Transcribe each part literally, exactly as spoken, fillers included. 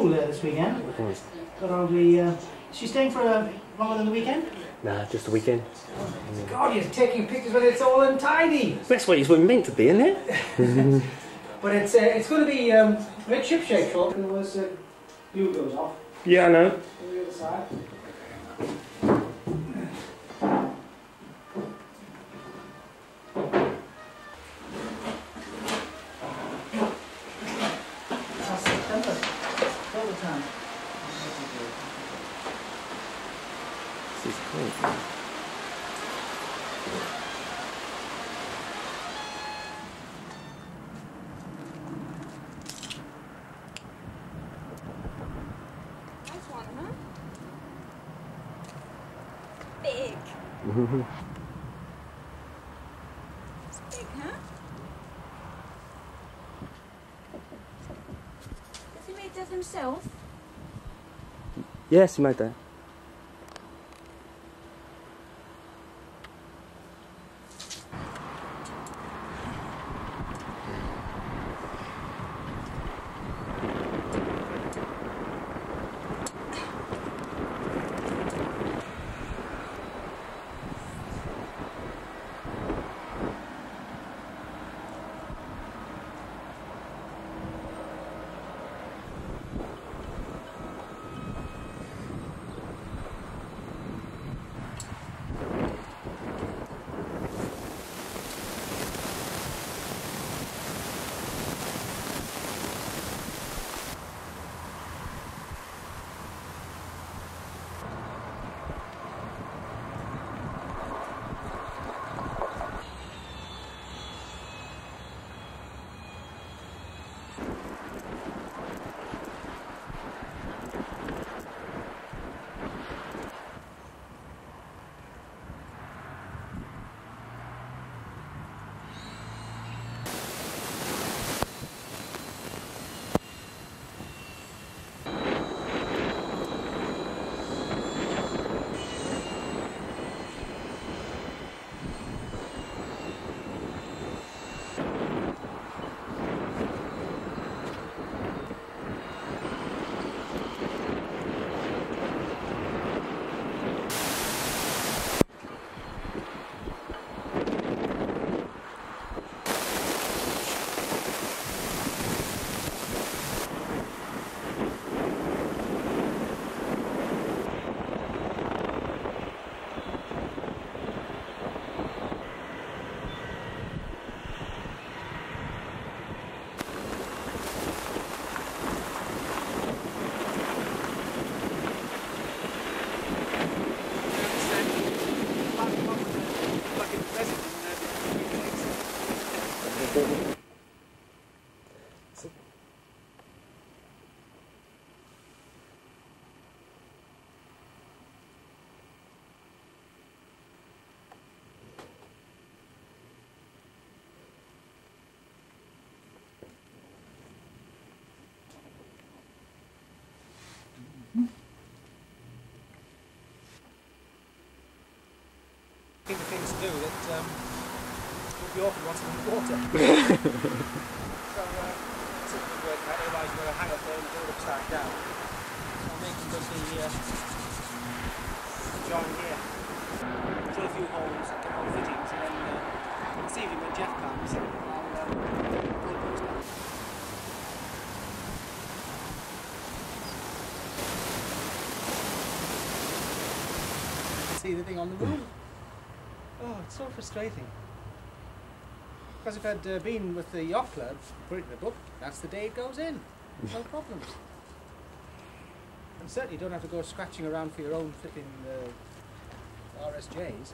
school there this weekend. Mm. Got all the. Uh, is she staying for uh, longer than the weekend? Nah, just the weekend. Oh, God, you're taking pictures when it's all untidy. That's what it's meant to be, isn't it? But it's uh, it's going to be um, a bit ship shape, so once uh, glue goes off. Yeah, I know. On the other side. That's September. All the time. This is cool. Big. Mm-hmm. It's big, huh? Does he make that himself? Yes, he made that. The things to do that um, would be awful once in the water. So, uh, something work out, otherwise you're going to hang up there and do it upside down. So I'm making just the uh, join here. Drill a few holes, get all the fittings, and then uh, this evening when Jeff comes, I'll uh, pull those down. See the thing on the roof. Oh, it's so frustrating. Because if I'd uh, been with the yacht club, put it in the book, that's the day it goes in. No problems. And certainly you don't have to go scratching around for your own flipping uh, R S Js.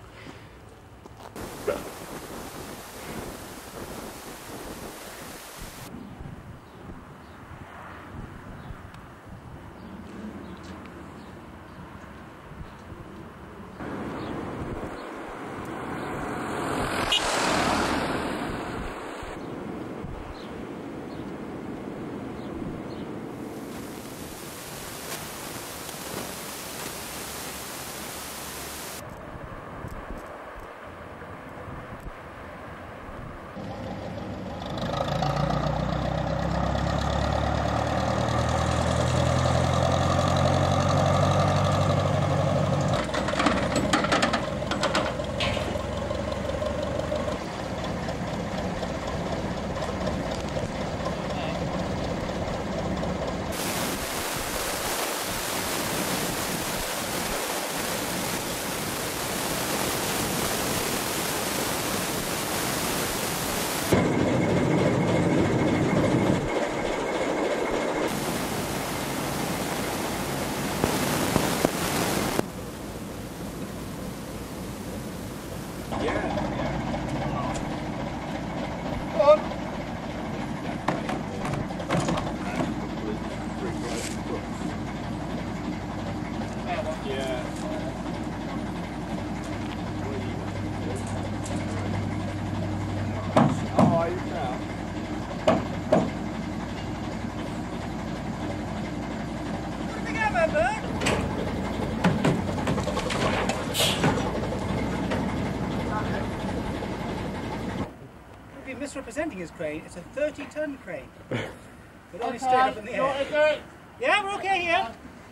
misrepresenting his crane. It's a thirty ton crane. But only Okay, straight up in the you want air. to do it? Yeah, we're okay here.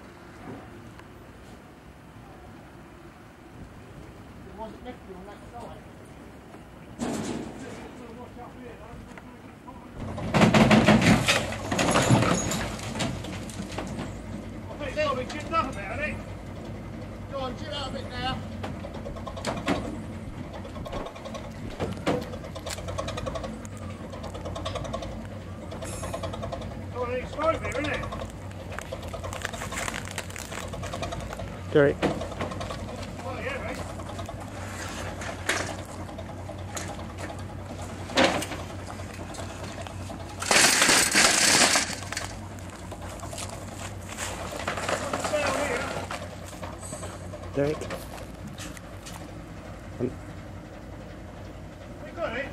It wasn't lifted on that side. I think it's got to be chipped up a bit, hasn't it? Go on, chip out a bit now. Oh, well, it's explode here, isn't it? Derek. Oh, yeah, mate. What's down here? Derek. Um, We got it.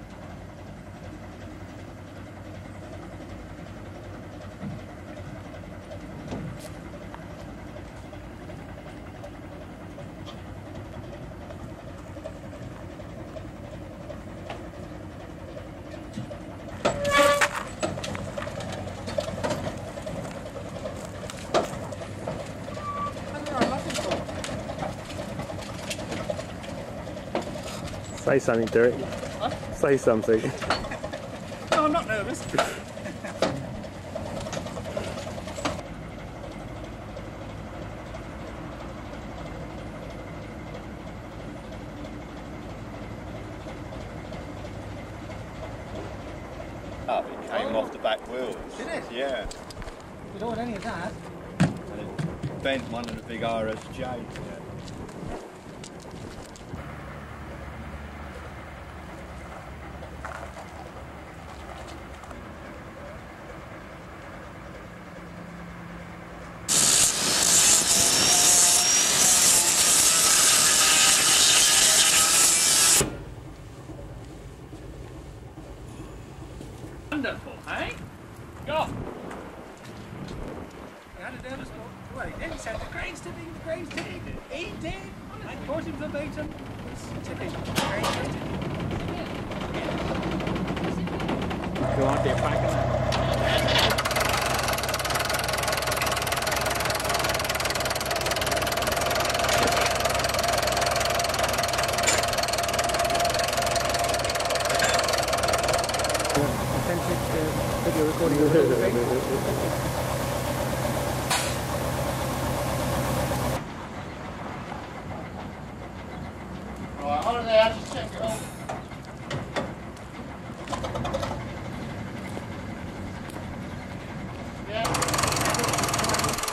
say something, Derek. What? Say something. No, I'm not nervous. Up, it came off the back wheels. Did it? Yeah. We don't want any of that. And it bent one of the big R S Js. Yeah. Wonderful, eh? Go! I had a nervous thought. Well, he didn't send the cranes tipping, the cranes tipping. He did. I quote him verbatim. It's tipping. Cranes tipping. Go on, get back in there. Authentic uh, video recording of the whole thing. Right, on there, just check it all. Yeah.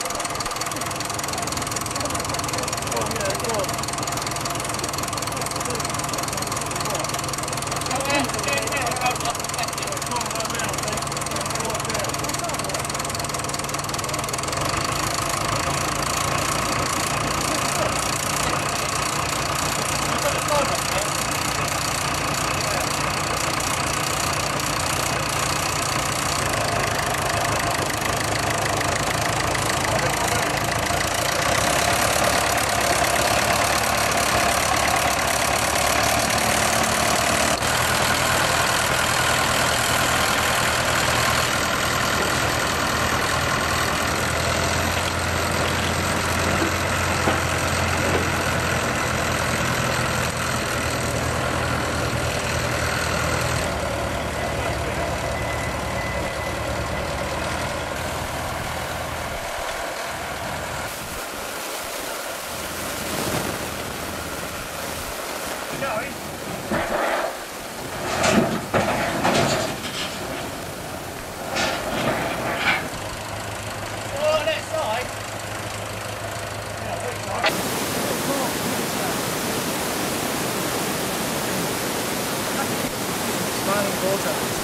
Going. Oh, on that side. Yeah, very nice. Smiling water.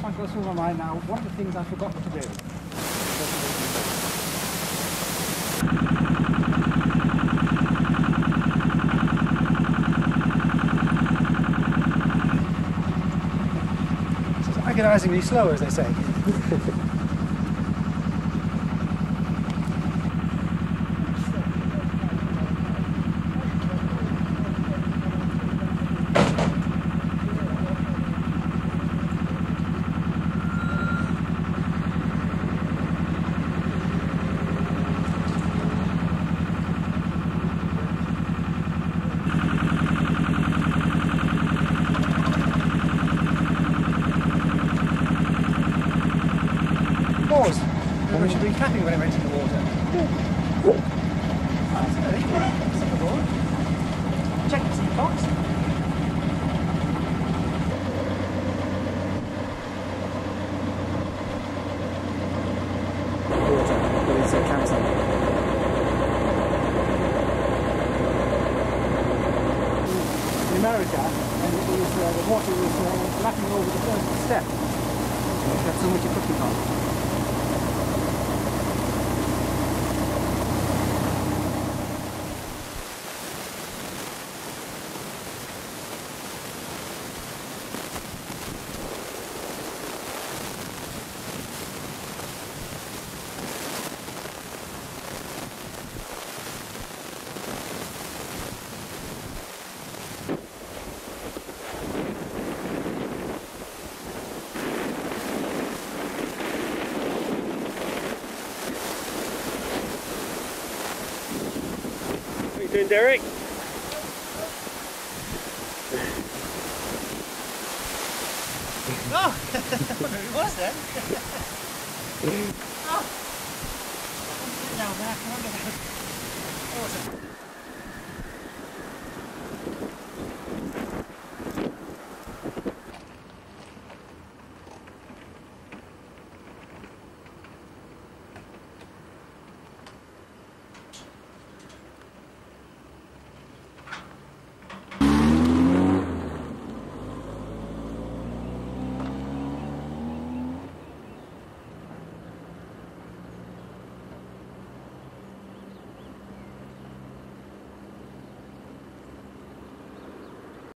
I've got some on my mind now. One of the things I forgot to do. This is agonisingly slow, as they say. Pause. Maybe we should be clapping when it went in the water. That's very good. That's good. Check the seat box. Water, but it's a campsite. In America, and it was, uh, the water was uh, lapping over the first step. That's so much you're cooking on. What are you doing, Derek? Oh! I wonder who it was then. Oh! Down there, come on, get out. Awesome.